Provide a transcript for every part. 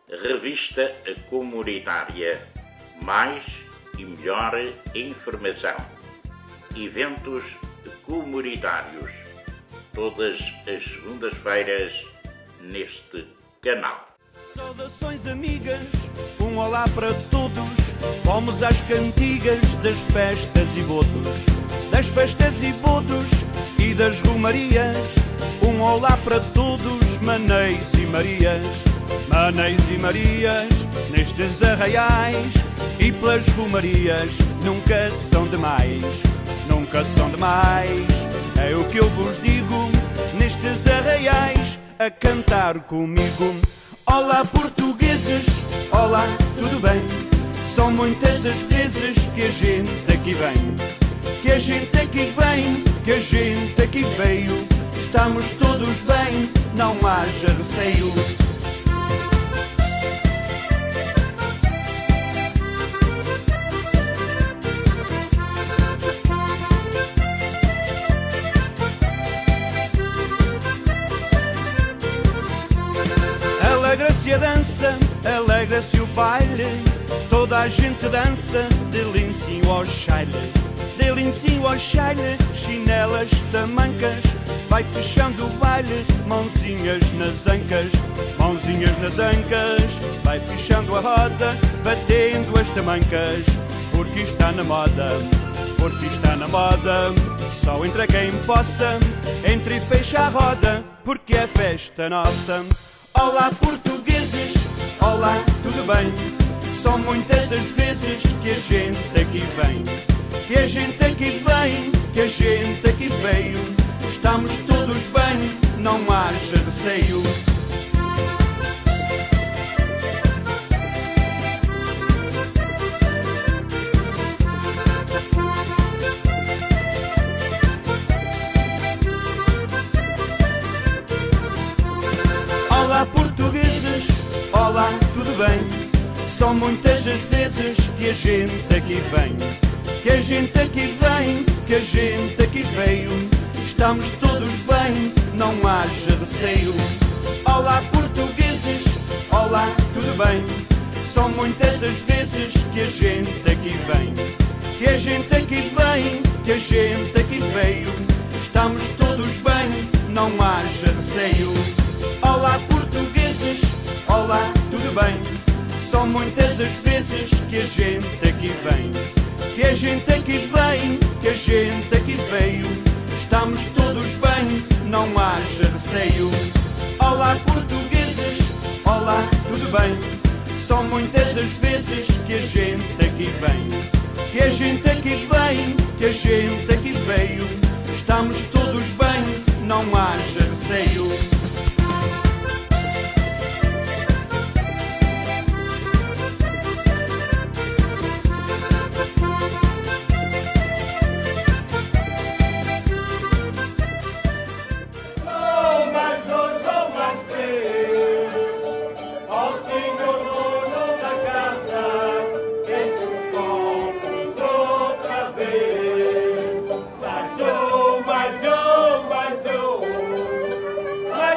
Revista comunitária. Mais e melhor informação. Eventos comunitários. Todas as segundas-feiras neste canal. Saudações amigas, um olá para todos. Vamos às cantigas das festas e votos. Das festas e votos e das romarias. Um olá para todos, maneis e marias. Maneis e marias, nestes arraiais. E pelas romarias, nunca são demais. Nunca são demais. É o que eu vos digo, nestes arraiais, a cantar comigo. Olá portugueses, olá, tudo bem? São muitas as vezes que a gente aqui vem. Que a gente aqui vem, que a gente aqui veio. Estamos todos bem, não haja receio. Alegra-se a dança, alegra-se o baile. Toda a gente dança de lincinho ao chaile. De lincinho ao chaile, chinelas, tamancas. Vai fechando o baile, mãozinhas nas ancas. Mãozinhas nas ancas. Vai fechando a roda, batendo as tamancas. Porque está na moda, porque está na moda. Só entra quem possa, entra e fecha a roda. Porque é festa nossa. Olá portugueses, olá, tudo bem? São muitas as vezes que a gente aqui vem. Que a gente aqui vem, que a gente aqui veio. Estamos todos bem, não haja receio. Olá portugueses, olá, tudo bem? São muitas as vezes que a gente aqui vem. Que a gente aqui vem, que a gente aqui veio. Estamos todos bem, não haja receio. Olá portugueses, olá, tudo bem? São muitas as vezes que a gente aqui vem. Que a gente aqui vem, que a gente aqui veio. Estamos todos bem, não haja receio. Olá portugueses, olá, tudo bem? São muitas as vezes que a gente aqui vem. Que a gente aqui vem, que a gente aqui veio. Estamos todos bem, não haja receio. Olá portugueses, olá, tudo bem? São muitas as vezes que a gente aqui vem. Que a gente aqui vem, que a gente aqui veio. Estamos todos bem, não haja receio. Mais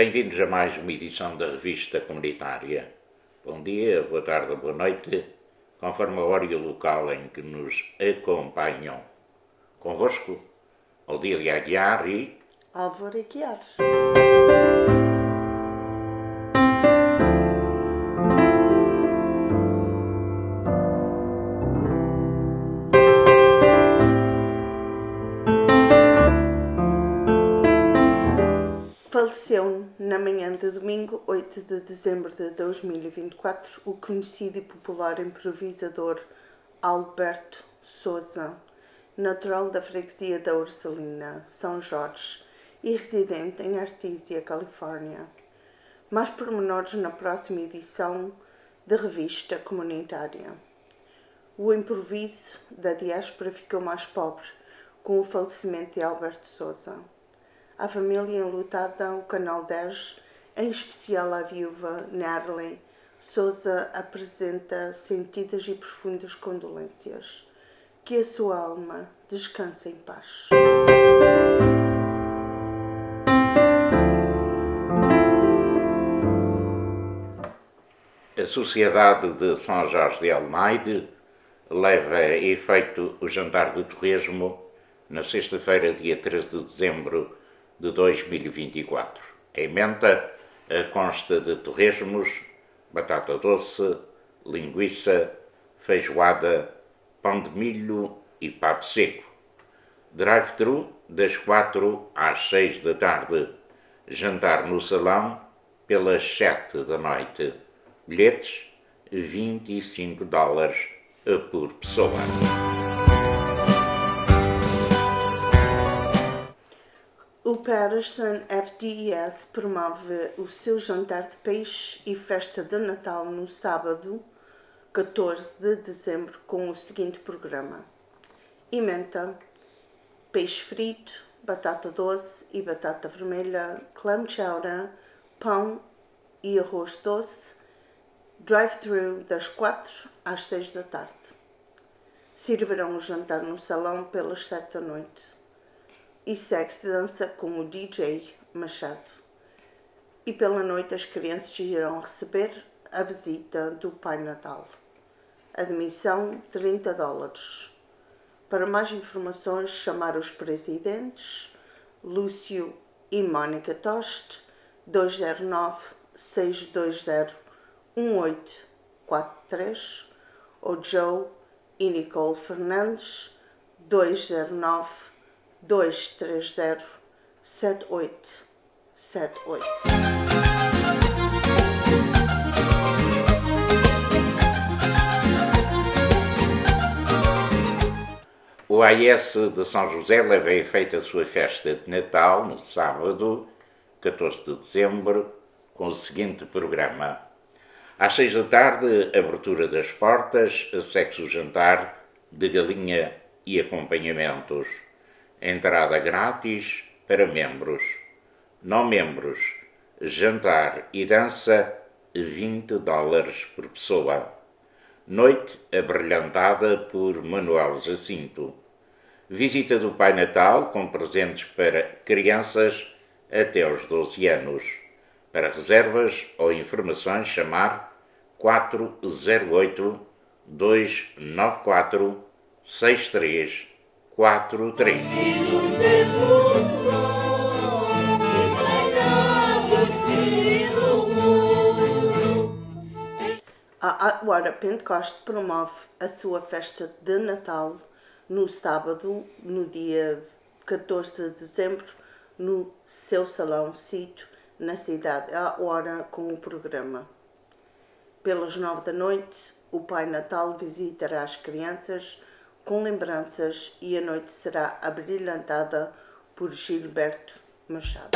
Bem-vindos a mais uma edição da Revista Comunitária. Bom dia, boa tarde, boa noite, conforme a hora e o local em que nos acompanham. Convosco, Odília Aguiar e Álvaro Aguiar. Faleceu na manhã de domingo, 8 de dezembro de 2024, o conhecido e popular improvisador Alberto Souza, natural da freguesia da Ursulina, São Jorge, e residente em Artesia, Califórnia. Mais pormenores na próxima edição da Revista Comunitária. O improviso da diáspora ficou mais pobre com o falecimento de Alberto Souza. A família enlutada, o Canal 10, em especial a viúva Nerley Souza, apresenta sentidas e profundas condolências. Que a sua alma descanse em paz. a Sociedade de São Jorge de Almeida leva a efeito o jantar de torresmo na sexta-feira, dia 13 de dezembro de 2024. A emenda consta de torresmos, batata doce, linguiça, feijoada, pão de milho e papo seco. Drive-thru das 4 às 6 da tarde. Jantar no salão pelas 7 da noite. Bilhetes $25 por pessoa. O Patterson FDES promove o seu jantar de peixe e festa de Natal no sábado, 14 de dezembro, com o seguinte programa: emenda, peixe frito, batata doce e batata vermelha, clam chowder, pão e arroz doce, drive-thru das 4 às 6 da tarde. Servirão o jantar no salão pelas 7 da noite. E segue-se dança com o DJ Machado. E pela noite as crianças irão receber a visita do Pai Natal. Admissão $30. Para mais informações, chamar os presidentes Lúcio e Mónica Toste, 209-620-1843, ou Joe e Nicole Fernandes, 209-230-7878. O AIS de São José leva a efeito a sua festa de Natal no sábado, 14 de dezembro, com o seguinte programa: às 6 da tarde, abertura das portas, segue-se o jantar de galinha e acompanhamentos. Entrada grátis para membros. Não membros, jantar e dança $20 por pessoa. Noite abrilhantada por Manuel Jacinto. Visita do Pai Natal com presentes para crianças até aos 12 anos. Para reservas ou informações, chamar 408-294-6343. A Atwater Pentecoste promove a sua festa de Natal no sábado, no dia 14 de dezembro, no seu salão sítio na cidade Atwater, com o programa. Pelas 9 da noite, o Pai Natal visitará as crianças com lembranças e a noite será abrilhantada por Gilberto Machado.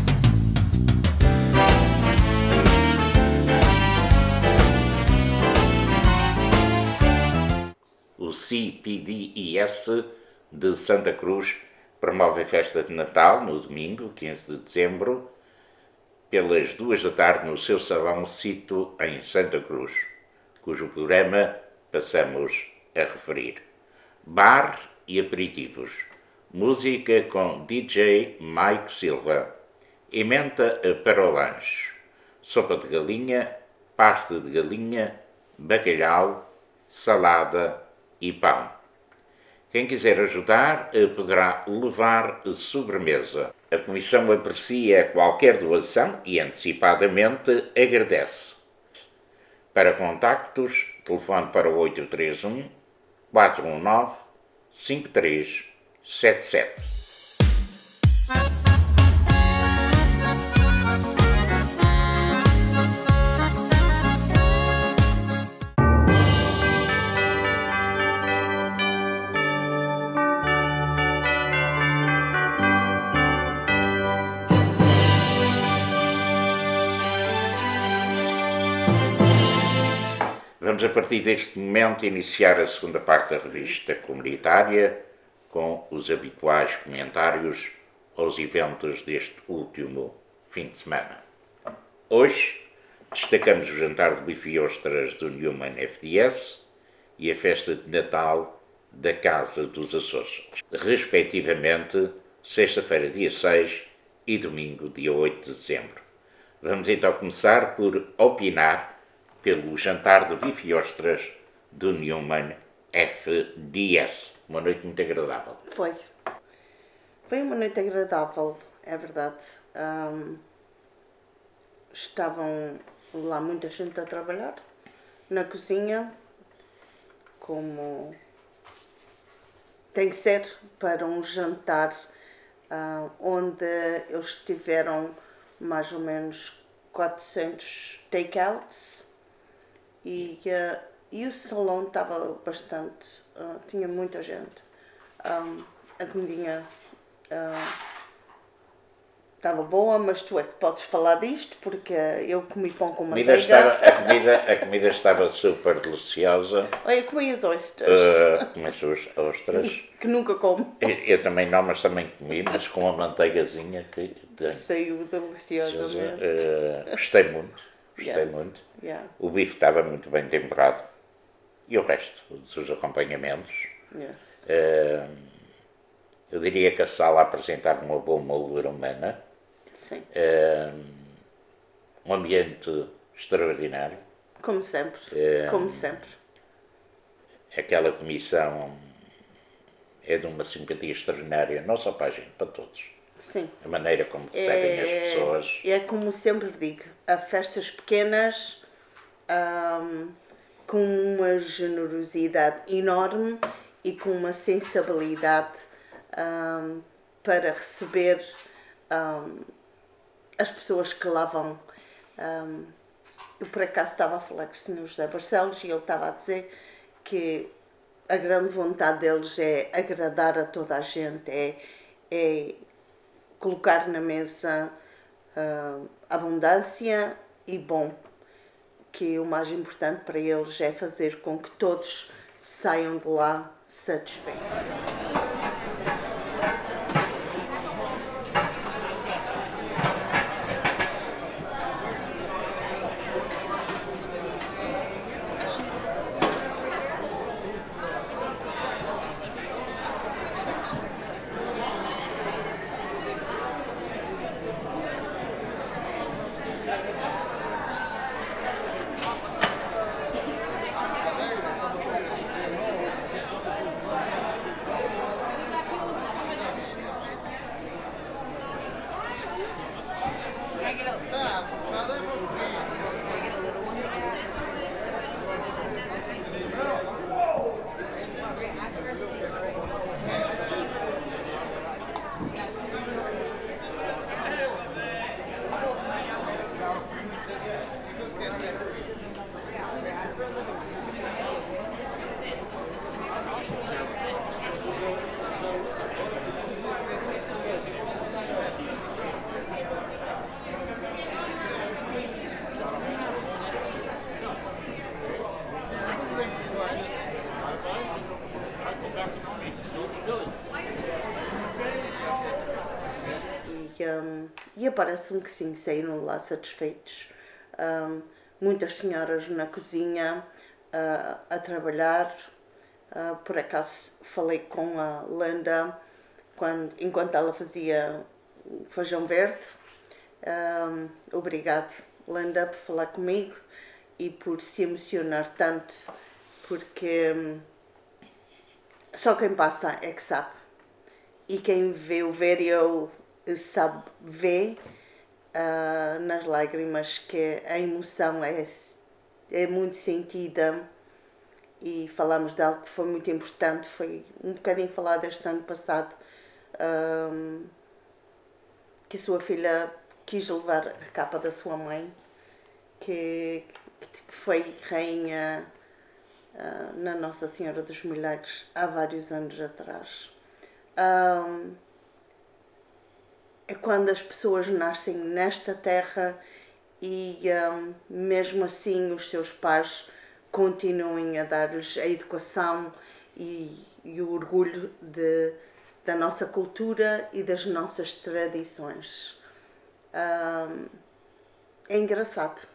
O CPDES de Santa Cruz promove a festa de Natal no domingo, 15 de dezembro, pelas 2 da tarde no seu salão sítio em Santa Cruz, cujo programa passamos a referir. Bar e aperitivos. Música com DJ Mike Silva. Emenda para o lanche: sopa de galinha, pasta de galinha, bacalhau, salada e pão. Quem quiser ajudar poderá levar sobremesa. A Comissão aprecia qualquer doação e antecipadamente agradece. Para contactos, telefone para o 831 419 5377. Vamos, a partir deste momento, iniciar a segunda parte da revista comunitária com os habituais comentários aos eventos deste último fim de semana. Hoje destacamos o jantar de bife e ostras do Newman FDS e a festa de Natal da Casa dos Açores, respectivamente sexta-feira, dia 6 e domingo, dia 8 de dezembro. Vamos então começar por opinar pelo jantar de bife e ostras do Newman FDS. Uma noite muito agradável. Foi uma noite agradável, é verdade. Estavam lá muita gente a trabalhar na cozinha, como tem que ser para um jantar onde eles tiveram mais ou menos 400 takeouts. E o salão estava bastante, tinha muita gente. A comidinha estava boa, mas tu é que podes falar disto, porque eu comi pão com manteiga. A comida estava super deliciosa. Olha, comi as ostras. Comi as ostras. Que nunca como. Eu também não, mas também comi, mas com uma manteigazinha que saiu deliciosamente. Gostei muito. Gostei muito. Yeah. O bife estava muito bem temperado. E o resto, os acompanhamentos. Yes. Eu diria que a sala apresentava uma boa moldura humana. Sim. Um ambiente extraordinário. Como sempre. Como sempre. Aquela comissão é de uma simpatia extraordinária, não só para a gente, para todos. Sim. A maneira como recebem as pessoas. É como sempre digo, há festas pequenas com uma generosidade enorme e com uma sensibilidade para receber as pessoas que lá vão. Eu por acaso estava a falar com o Sr. José Barcelos e ele estava a dizer que a grande vontade deles é agradar a toda a gente, é colocar na mesa abundância e bom, que o mais importante para eles é fazer com que todos saiam de lá satisfeitos. E parece-me que sim, saíram lá satisfeitos. Muitas senhoras na cozinha a trabalhar. Por acaso falei com a Linda enquanto ela fazia feijão verde Obrigado, Linda, por falar comigo e por se emocionar tanto, porque só quem passa é que sabe. E quem vê o vídeo sabe, vê nas lágrimas que a emoção é muito sentida. E falamos de algo que foi muito importante, foi um bocadinho falado este ano passado, que a sua filha quis levar a capa da sua mãe, que foi rainha na Nossa Senhora dos Milagres há vários anos atrás. É quando as pessoas nascem nesta terra e mesmo assim os seus pais continuem a dar-lhes a educação e o orgulho da nossa cultura e das nossas tradições. É engraçado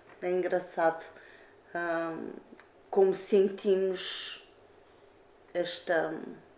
como sentimos esta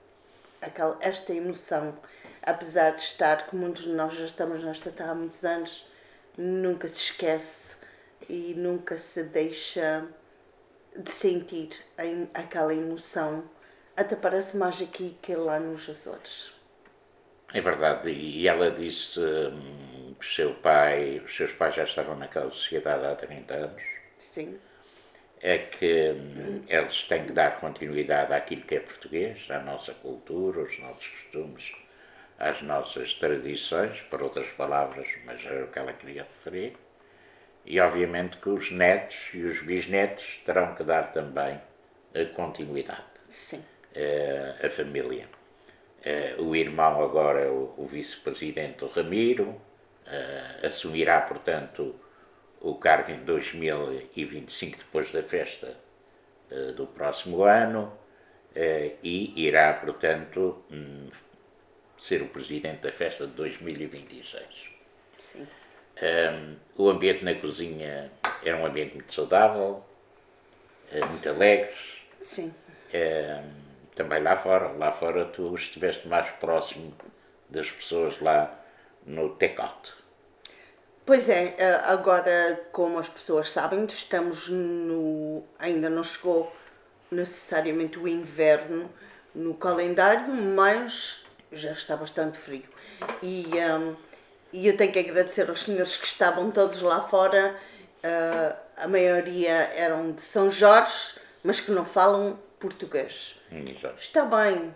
emoção, apesar de estar, como muitos de nós já estamos nesta terra há muitos anos, nunca se esquece e nunca se deixa de sentir aquela emoção. Até parece mais aqui que lá nos Açores. É verdade, e ela disse que os seus pais já estavam naquela sociedade há 30 anos. Sim. É que eles têm que dar continuidade àquilo que é português, à nossa cultura, aos nossos costumes, às nossas tradições, por outras palavras, mas é o que ela queria referir. E obviamente que os netos e os bisnetos terão que dar também a continuidade. Sim. A família. O irmão agora é o vice-presidente, o Ramiro, assumirá, portanto, o cargo em 2025, depois da festa do próximo ano, e irá, portanto, ser o presidente da festa de 2026. Sim. O ambiente na cozinha era um ambiente muito saudável, muito alegre. Sim. Também lá fora tu estiveste mais próximo das pessoas lá no take-out. Pois é, agora, como as pessoas sabem, estamos ainda não chegou necessariamente o inverno no calendário, mas já está bastante frio. E eu tenho que agradecer aos senhores que estavam todos lá fora. A maioria eram de São Jorge, mas que não falam português. Exato. Está bem,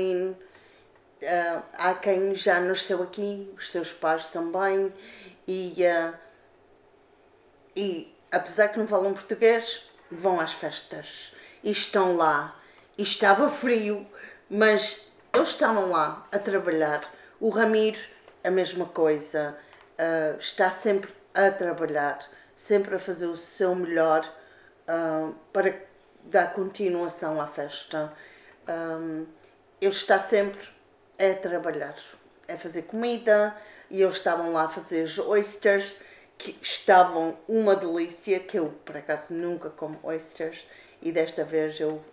há quem já nasceu aqui, os seus pais também, e apesar que não falam português, vão às festas e estão lá. E estava frio, mas eles estavam lá a trabalhar. O Ramiro, a mesma coisa, está sempre a trabalhar, sempre a fazer o seu melhor para dar continuação à festa. Ele está sempre a trabalhar, a fazer comida, e eles estavam lá a fazer os oysters, que estavam uma delícia, que eu por acaso nunca como oysters, e desta vez eu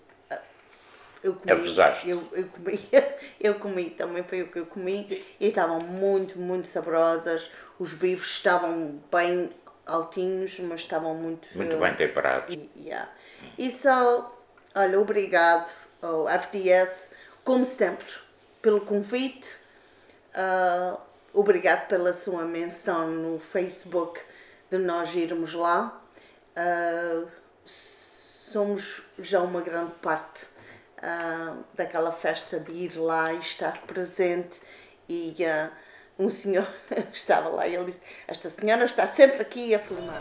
comi, eu comi, também foi o que eu comi, e estavam muito, muito saborosas. Os bifes estavam bem altinhos, mas estavam muito bem temperados. E só, olha, obrigado ao FDS, como sempre, pelo convite. Obrigado pela sua menção no Facebook de nós irmos lá. Somos já uma grande parte daquela festa de ir lá e estar presente. E um senhor estava lá e ele disse: esta senhora está sempre aqui a filmar.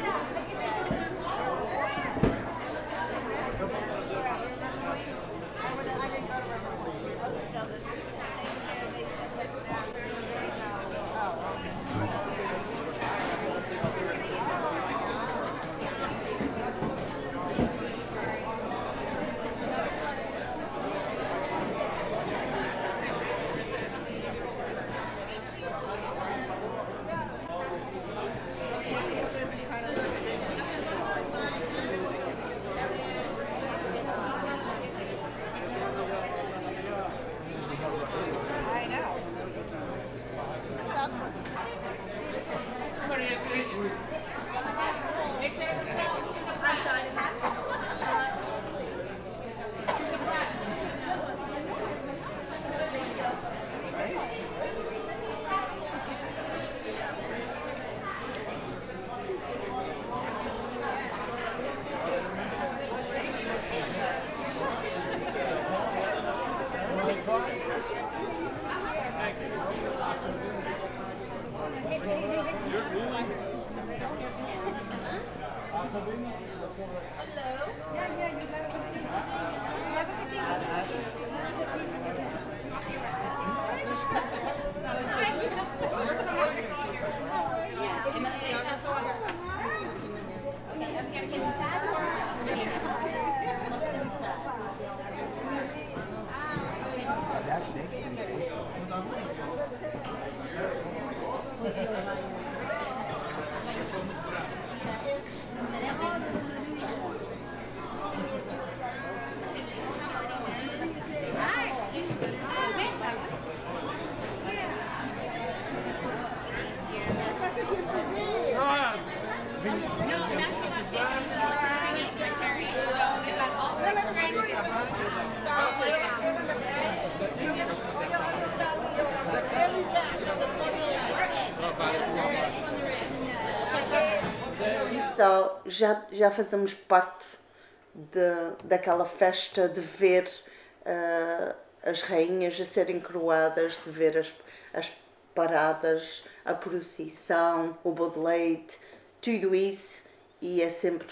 Só já fazemos parte daquela festa de ver as rainhas a serem coroadas, de ver as paradas, a procissão, o bolo de leite, tudo isso, e é sempre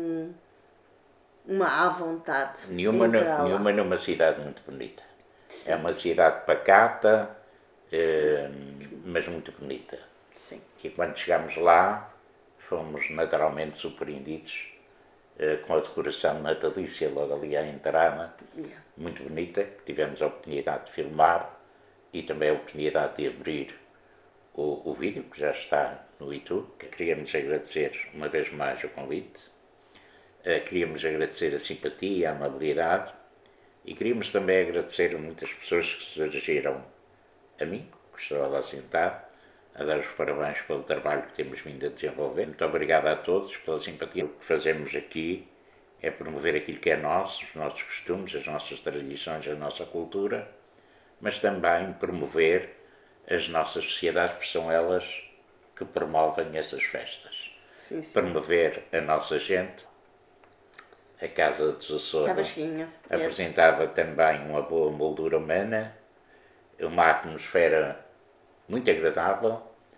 uma à vontade. Nenhuma numa cidade muito bonita. Sim. É uma cidade pacata, mas muito bonita. Sim. E quando chegámos lá, fomos naturalmente surpreendidos com a decoração natalícia logo ali à entrada, muito bonita, que tivemos a oportunidade de filmar e também a oportunidade de abrir o vídeo, que já está no YouTube. Queríamos agradecer uma vez mais o convite, queríamos agradecer a simpatia, a amabilidade, e queríamos também agradecer a muitas pessoas que se dirigiram a mim, que estou lá sentado, a dar os parabéns pelo trabalho que temos vindo a desenvolver. Muito obrigado a todos pela simpatia. O que fazemos aqui é promover aquilo que é nosso, os nossos costumes, as nossas tradições, a nossa cultura, mas também promover as nossas sociedades, porque são elas que promovem essas festas. Sim, sim. Promover a nossa gente. A Casa dos Açores apresentava também uma boa moldura humana, uma atmosfera muito agradável,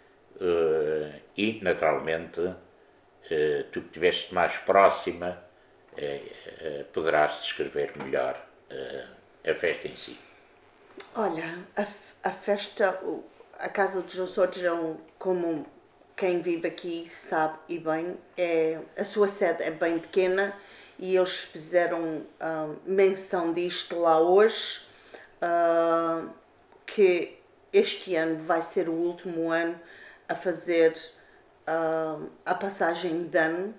e naturalmente tu que estiveste mais próxima poderás descrever melhor a festa em si. Olha, a festa, a Casa dos Açores, como quem vive aqui sabe e bem, a sua sede é bem pequena, e eles fizeram menção disto lá hoje, que este ano vai ser o último ano a fazer a passagem de ano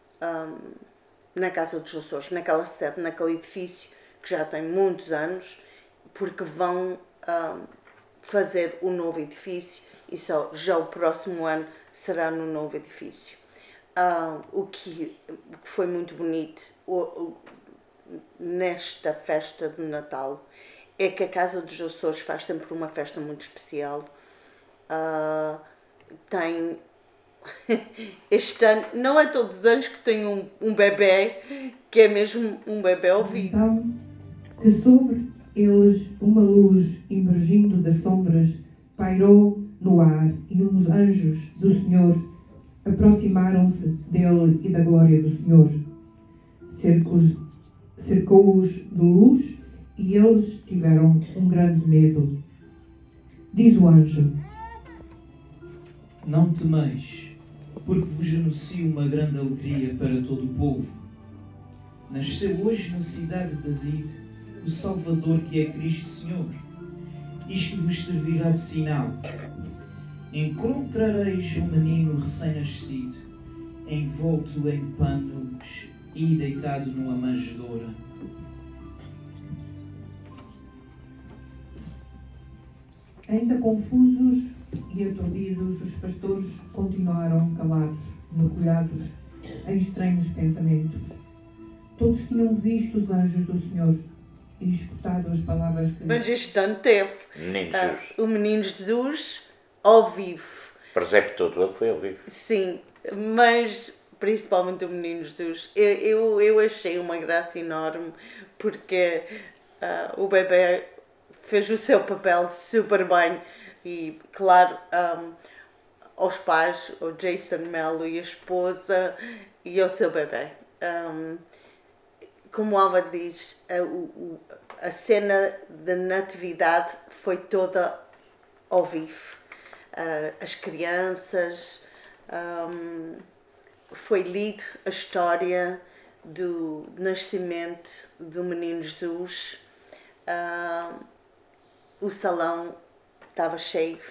na Casa dos Açores, naquela sede, naquele edifício que já tem muitos anos, porque vão fazer o novo edifício, e só já o próximo ano será no novo edifício. O que foi muito bonito nesta festa de Natal é que a Casa dos Açores faz sempre uma festa muito especial. Tem este ano, não é todos os anos que tem um bebê, que é mesmo um bebê ao vivo. Então, se sobre eles uma luz emergindo das sombras pairou no ar, e uns anjos do Senhor aproximaram-se dele e da glória do Senhor. Cercou-os de luz e eles tiveram um grande medo. Diz o anjo: Não temeis, porque vos anuncio uma grande alegria para todo o povo. Nasceu hoje na cidade de David o Salvador, que é Cristo Senhor. Isto vos servirá de sinal. Encontrareis um menino recém-nascido, envolto em panos e deitado numa manjedoura. Ainda confusos e aturdidos, os pastores continuaram calados, mergulhados em estranhos pensamentos. Todos tinham visto os anjos do Senhor e escutado as palavras que... Mas este ano teve o Menino Jesus ao vivo. O presépio todo ele foi ao vivo. Sim, mas principalmente o Menino Jesus. Eu achei uma graça enorme, porque o bebê fez o seu papel super bem. E, claro, aos pais, o Jason Mello e a esposa e ao seu bebê. Como o Álvaro diz, a cena da natividade foi toda ao vivo. As crianças, foi lido a história do nascimento do Menino Jesus. O salão estava cheio,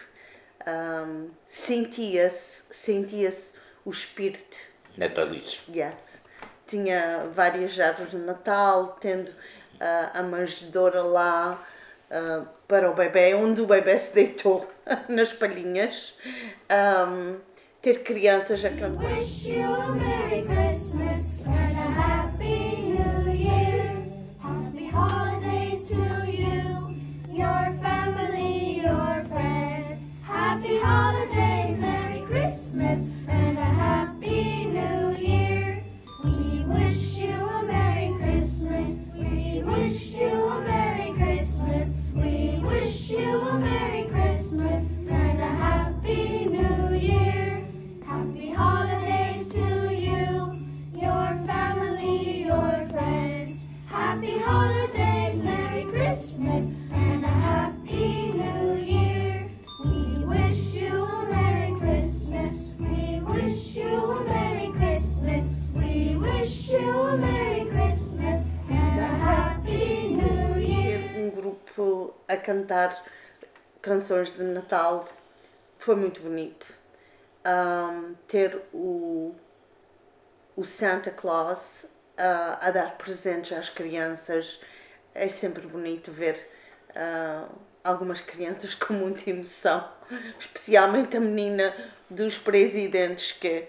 sentia-se o espírito natalício. Yes. Tinha várias árvores de Natal, tendo a manjedoura lá para o bebê, onde o bebê se deitou nas palhinhas, ter crianças a cantar. Wish you a Merry Christmas and a Happy New Year. Happy holidays to you, your family, your friends. Happy holidays, Merry Christmas and a Happy New Year. We wish you a Merry Christmas. We wish you a Merry Christmas. We wish you a Merry Christmas and a Happy New Year. Happy holidays to you, your family, your friends. Happy holidays, Merry Christmas and a Happy New Year. We wish you a Merry Christmas. We wish you a Merry Christmas. We wish you a Merry Christmas and a Happy New Year. Ter um grupo a cantar canções de Natal foi muito bonito. Ter o Santa Claus a dar presentes às crianças, é sempre bonito ver algumas crianças com muita emoção, especialmente a menina dos presidentes, que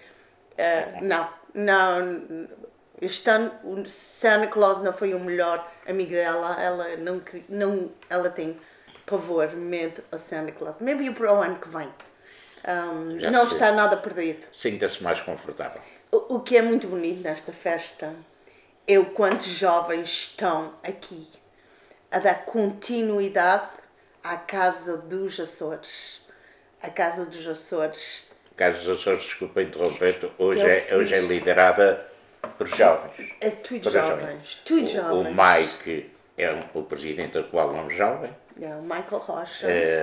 este ano o Santa Claus não foi o melhor amigo dela, ela tem pavor, medo a Santa Claus. Maybe para o ano que vem. Não está nada perdido. Sinta-se mais confortável. O que é muito bonito nesta festa é o quanto jovens estão aqui a dar continuidade à Casa dos Açores. A Casa dos Açores. A Casa dos Açores, desculpa interromper, hoje é liderada por jovens. É tudo jovens. Tudo jovens. O Mike o presidente atual é um jovem. O Michael Rocha.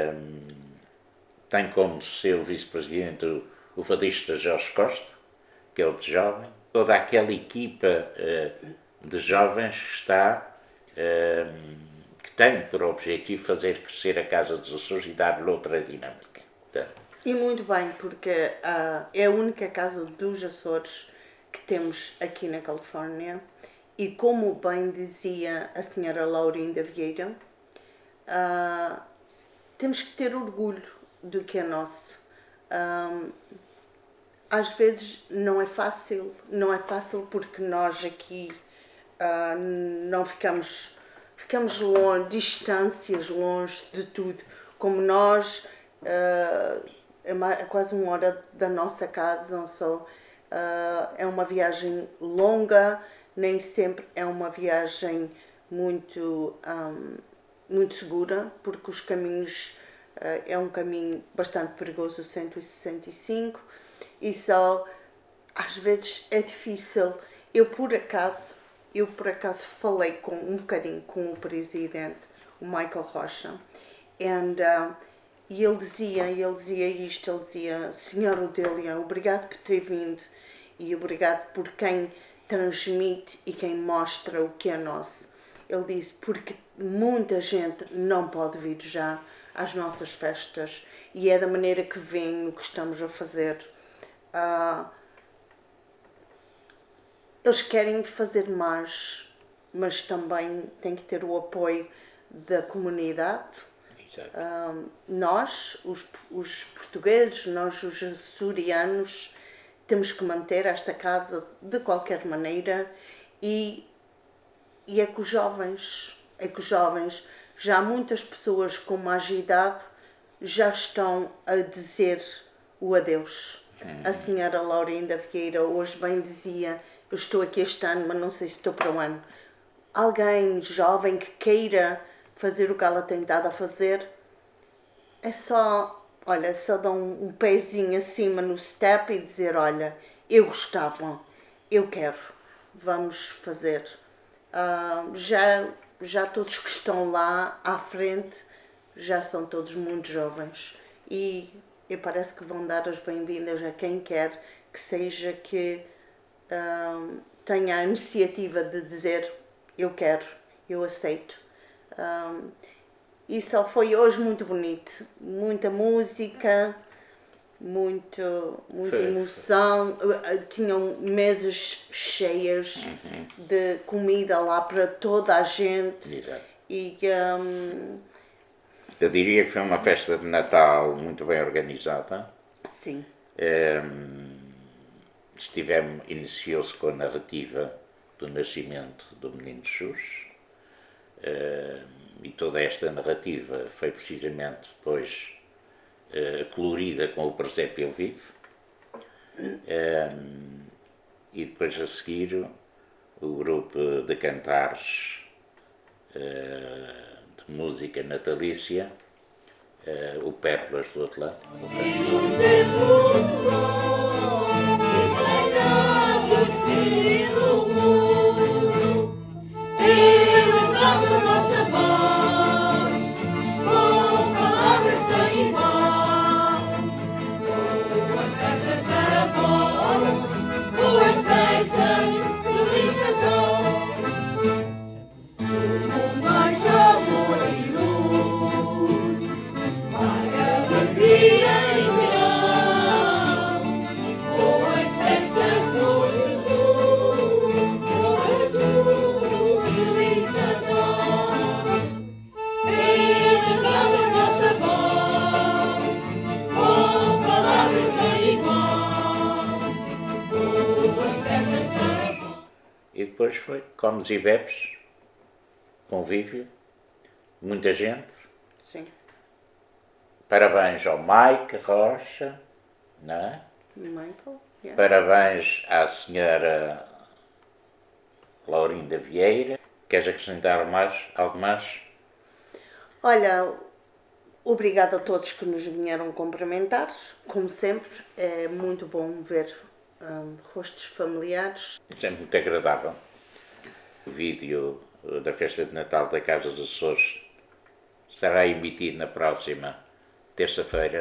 Tem como seu vice-presidente o fadista Jorge Costa, que é outro jovem. Toda aquela equipa de jovens que está, que tem por objetivo fazer crescer a Casa dos Açores e dar-lhe outra dinâmica. Então, e muito bem, porque é a única Casa dos Açores que temos aqui na Califórnia. E como bem dizia a senhora Laurinda Vieira, temos que ter orgulho do que é nosso. Às vezes não é fácil porque nós aqui não ficamos longe, distâncias longe de tudo. Como nós, é quase 1 hora da nossa casa, não só, é uma viagem longa, nem sempre é uma viagem muito segura, porque os caminhos, é um caminho bastante perigoso, o 165, e só às vezes é difícil. Eu por acaso falei um bocadinho com o presidente, o Michael Rocha, e ele dizia isto, ele dizia: Senhora Odélia, obrigado por ter vindo e obrigado por quem transmite e quem mostra o que é nosso. Ele disse: porque muita gente não pode vir já às nossas festas e é da maneira que vem o que estamos a fazer. Eles querem fazer mais, mas também tem que ter o apoio da comunidade. Nós, os portugueses, nós os açorianos, temos que manter esta casa de qualquer maneira e é que os jovens, já há muitas pessoas com mais idade já estão a dizer o adeus. A senhora Laurinda Vieira hoje bem dizia: eu estou aqui este ano, mas não sei se estou para o ano. Alguém jovem que queira fazer o que ela tem estado a fazer, é só dar um pezinho acima no step e dizer: olha, eu gostava, eu quero, vamos fazer. Já todos que estão lá à frente já são todos muito jovens e parece que vão dar as bem-vindas a quem quer que seja, que tenha a iniciativa de dizer: eu quero, eu aceito. E só foi hoje muito bonito, muita música, muita emoção. Tinham mesas cheias de comida lá para toda a gente. Exato. E Eu diria que foi uma festa de Natal muito bem organizada. sim, Iniciou-se com a narrativa do nascimento do Menino Jesus, e toda esta narrativa foi precisamente depois colorida com o presépio vivo, e depois a seguir o grupo de cantares de música natalícia, o Pérolas do Atlântico. E depois foi comes e bebes, convívio, muita gente. sim. Parabéns ao Mike Rocha, não é? Michael, yeah. Parabéns à senhora Laurinda Vieira. Queres acrescentar algo mais? Olha, obrigada a todos que nos vieram cumprimentar. Como sempre, é muito bom ver rostos familiares. É sempre muito agradável. O vídeo da festa de Natal da Casa dos Açores será emitido na próxima terça-feira.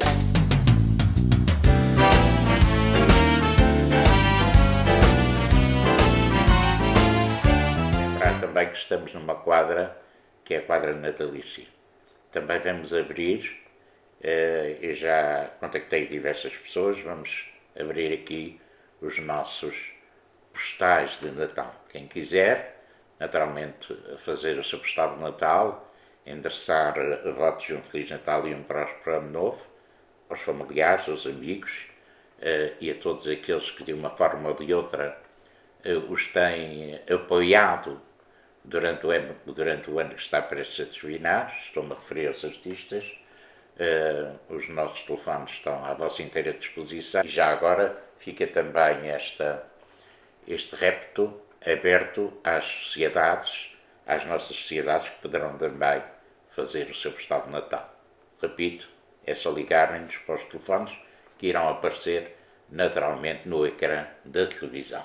Lembrar também que estamos numa quadra, que é a quadra natalícia. Também vamos abrir, eu já contactei diversas pessoas, vamos abrir aqui os nossos postais de Natal. Quem quiser, naturalmente, fazer o seu postal de Natal, endereçar votos de um Feliz Natal e um próspero Ano Novo, aos familiares, aos amigos e a todos aqueles que de uma forma ou de outra os têm apoiado durante o ano que está prestes a terminar. Estou-me a referir aos artistas. Os nossos telefones estão à vossa inteira disposição. E já agora fica também este repto aberto às sociedades, às nossas sociedades, que poderão também fazer o seu postal de Natal. Repito, é só ligarem-nos para os telefones que irão aparecer naturalmente no ecrã da televisão.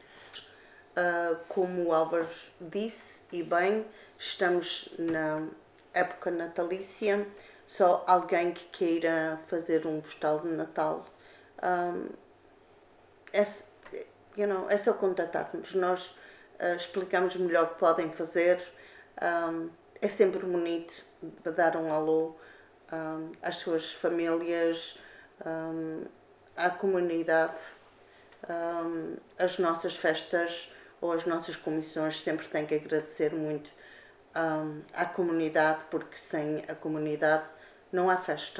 Como o Álvaro disse, e bem, estamos na época natalícia. Só alguém que queira fazer um postal de Natal, é só contatar-nos. Nós explicamos melhor o que podem fazer. É sempre bonito dar um alô às suas famílias, à comunidade. As nossas festas ou as nossas comissões sempre têm que agradecer muito à comunidade, porque sem a comunidade não há festa.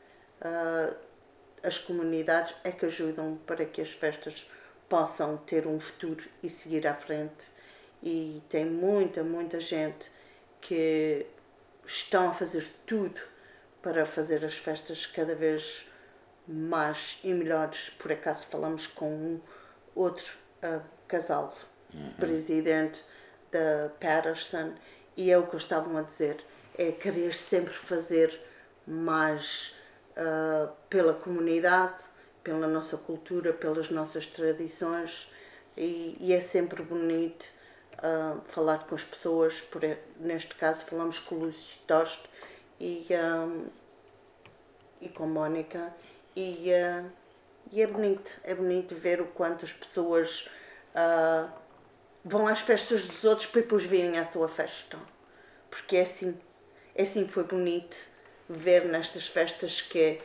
As comunidades é que ajudam para que as festas possam ter um futuro e seguir à frente. E tem muita gente que estão a fazer tudo para fazer as festas cada vez mais e melhores. Por acaso falamos com um outro casal, presidente da Patterson, e é o que eles estavam a dizer, é querer sempre fazer mais pela comunidade, pela nossa cultura, pelas nossas tradições, e é sempre bonito falar com as pessoas. Neste caso falamos com o Lúcio Toste e com a Mónica, e é bonito ver o quanto as pessoas vão às festas dos outros para depois virem à sua festa, porque é assim foi bonito ver nestas festas que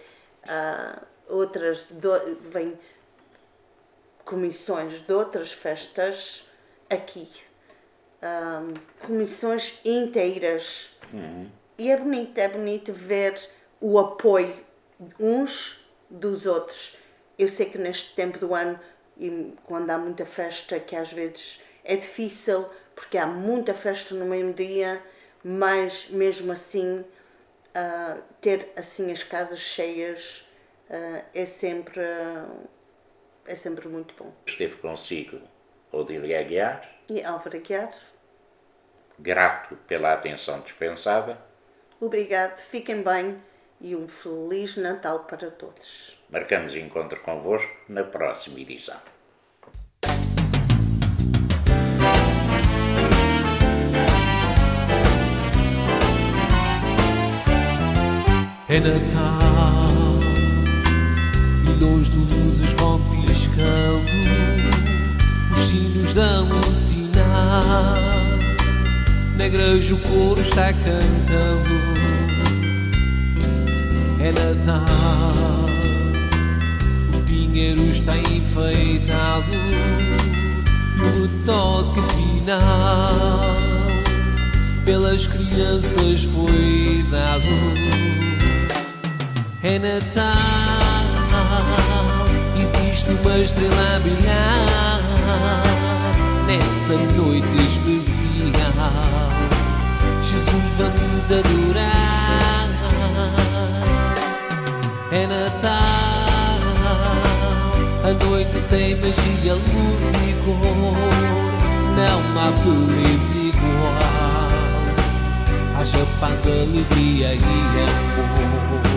vêm comissões de outras festas aqui, comissões inteiras, e é bonito ver o apoio uns dos outros. Eu sei que neste tempo do ano, e quando há muita festa, que às vezes é difícil, porque há muita festa no mesmo dia, mas mesmo assim, ter assim as casas cheias é sempre muito bom. Esteve consigo Odília Aguiar e Álvaro Aguiar. Grato pela atenção dispensada. Obrigado, fiquem bem e um Feliz Natal para todos. Marcamos encontro convosco na próxima edição. É Natal e longe de luzes vão piscando, os sinos dão um sinal, na igreja o coro está cantando. É Natal, o pinheiro está enfeitado e o toque final pelas crianças foi dado. É Natal, existe uma estrela a brilhar nessa noite especial. Jesus, vamos adorar. É Natal, a noite tem magia, luz e cor, não há beleza igual. Haja paz, alegria e amor.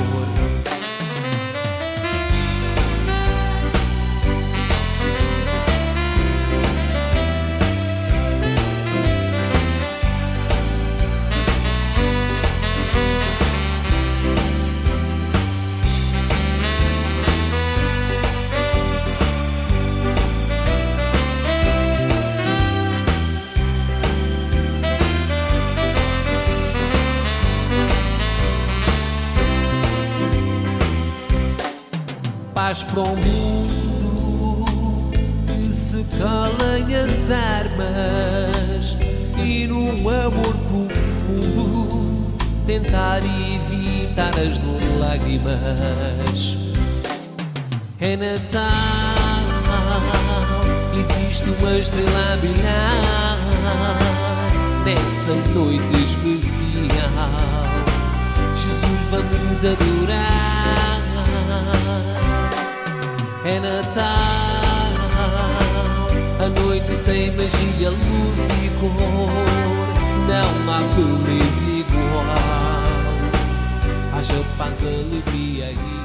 Paz para o mundo, que se calem as armas e num amor profundo tentar evitar as lágrimas. É Natal, existe uma estrela a brilhar nessa noite especial. Jesus, vamos adorar. É Natal, a noite tem magia, luz e cor, não há beleza igual. Haja paz, alegria e